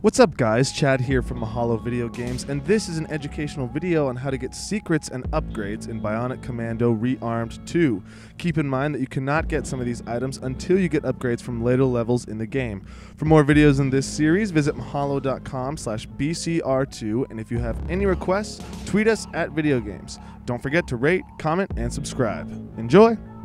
What's up guys, Chad here from Mahalo Video Games, and this is an educational video on how to get secrets and upgrades in Bionic Commando Rearmed 2. Keep in mind that you cannot get some of these items until you get upgrades from later levels in the game. For more videos in this series, visit mahalo.com/bcr2, and if you have any requests, tweet us at videogames. Don't forget to rate, comment, and subscribe. Enjoy!